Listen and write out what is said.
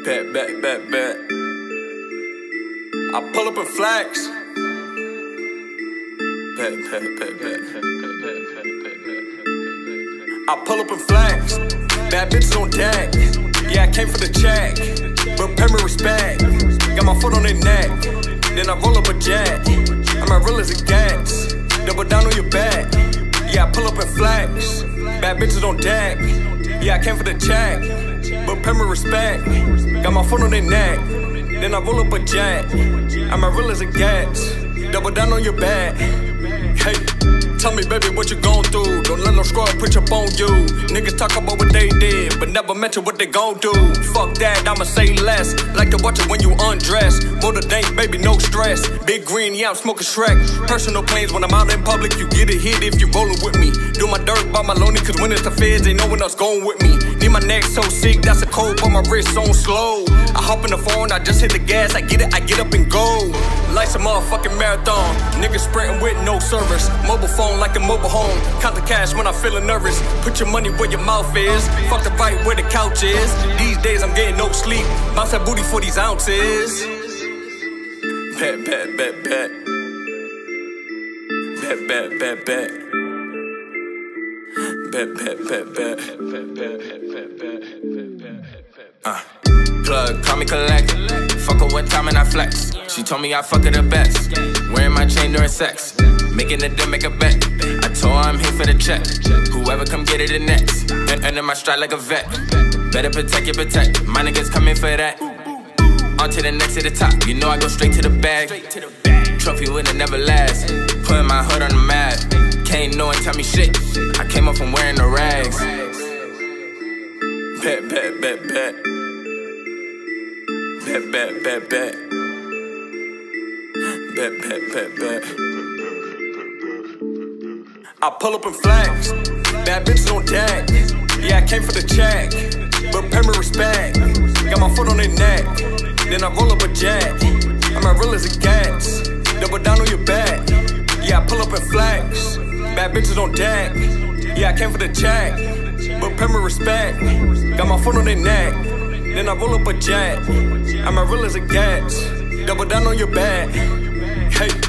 Bet. I pull up in flags. Bet. I pull up in flags. Bad bitches on deck. Yeah, I came for the check, but pay me respect. Got my foot on their neck, then I roll up a jet. I'm as real as it gets. Double down on your back. Yeah, I pull up in flags. Bad bitches on deck. Yeah, I came for the check, but pay me respect. Got my foot on their neck, then I roll up a jet. I'm as real as it gets. Double down on your back. Hey, tell me, baby, what you gon' do? Don't let no scrub push up on you. Niggas talk about what they did, but never mention what they gon' do. Fuck that, I'ma say less. Like to watch it when you undress. Motor dank, baby, no stress. Big green, yeah, I'm smoking Shrek. Personal planes when I'm out in public, you get a hit if you rollin' with me. Do my dirt by my lonely, cause when it's the feds, ain't no one else going with me. Need my neck so sick, that's a cold, but my wrist on slow. I hop in the phone, I just hit the gas, I get it, I get up and go. Life's a motherfucking marathon. Niggas sprinting with no service. Mobile phone like a mobile home. Count the cash when I'm feeling nervous. Put your money where your mouth is. Fuck the right where the couch is. These days I'm getting no sleep. Bounce that booty for these ounces. Bet. Plug, call me collect. Fuck her one time and I flex. She told me I fuck her the best. Wearing my chain during sex. Making a deal, make a bet. I told her I'm here for the check. Whoever come get it the next. Under my stride like a vet. Better protect. My niggas coming for that. On to the next to the top. You know I go straight to the bag. Trophy wouldn't never last. Putting my hood on the map. Can't no one tell me shit. I came up from wearing the rags. Bet. I pull up in flags. Bad bitches on deck. Yeah, I came for the check, but pay me respect. Got my foot on their neck, then I roll up a jet. I'm as real as it gets. Double down on your back. Yeah, I pull up in flags. Bad bitches on deck. Yeah, I came for the check, but pay me respect. Got my foot on their neck, then I roll up a jet. I'm as real as it gets. Double down on your back. Hey.